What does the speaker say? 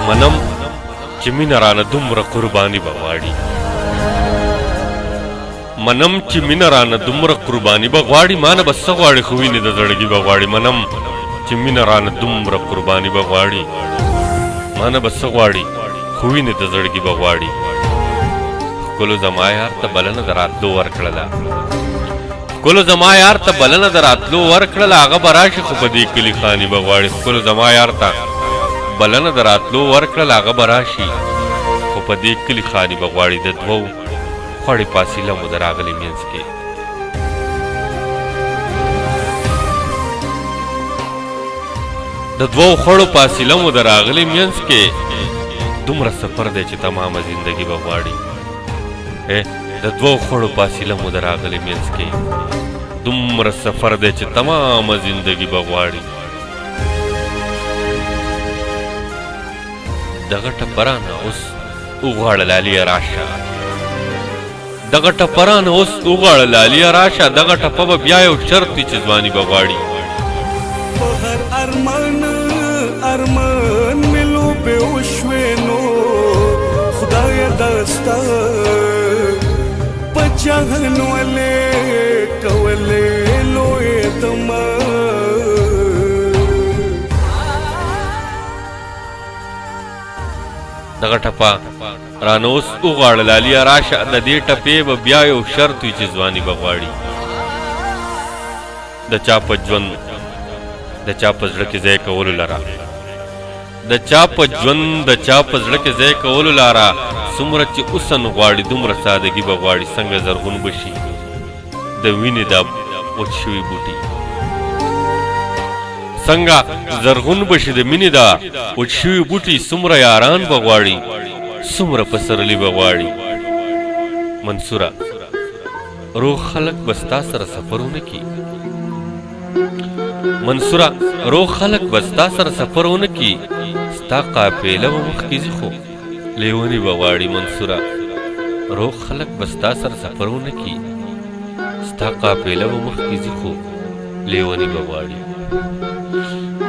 منم چې مینه رانه دومره قرباني به غواړي منم چې مینه رانه دومره قرباني به غواړي ما نه به څه غواړي خو وینې د زړګي به غواړي منم چې مینه رانه دومره قرباني به غواړي ما نه به څه غواړي خو وینې د زړګي به غواړي ښکلو زما یار ته بلنه د راتلو ورکړله ښکلو زما یار ته بلنه د راتلو ورکړله هغه به راشي خو په دې کلي خاني به غواړي ښکلو زما یار ته بلنه د راتلو ورکړله هغه به راشي خو په دې کلي خاني به غواړي د دوو خوړې فاصله مو د راغلي منځ کې د دوو خوړو فاصله مو د راغلي منځ کې دومره سفر دی چې تمامه زندګي به غواړي د دوو خوړو فاصله مو د راغلي منځ کې دومره سفر دی چې تمامه زندګي به غواړي دغه ټپرانه اوس وغواړه لاليه راشه دغه ټپرانه اوس وغواړه لاليه راشه دغه ټپه به بیا یو شرط وي چې ځواني به غواړي په هر ارمان مې لوبې وشوې نو خدایه دا ستا په جهان ولې کولې لویې دما دغه ټپه رانه اوس وغواړه لاليه راشه د دې ټپې به بیا یو شرط وي چې ځواني به غواړي د چا په ژوند د چا په زړه کې ځای کولو لره د چا په ژوند د چا په زړه کې ځای کولو لاره څومره چې اوسن غواړي دومره سادګي به غواړي څنګه زرغون بشي د وینې دا وچ شوي بوټي څنګه زرغون بشي د مینې دا وچ شوي بوټي څومره یاران به غواړي څومره پسرلي به غواړي منصوره روغ خلک به ستا سره سفرونه کي منصوره روغ خلک به ستا سره سفرونه کي ستا قافله به مخکې ځي خو لیونی به غواړي منصوره روغ خلک به ستا سره سفرونه کي ستا قافله به مخکې ځي خو لیونی به غواړي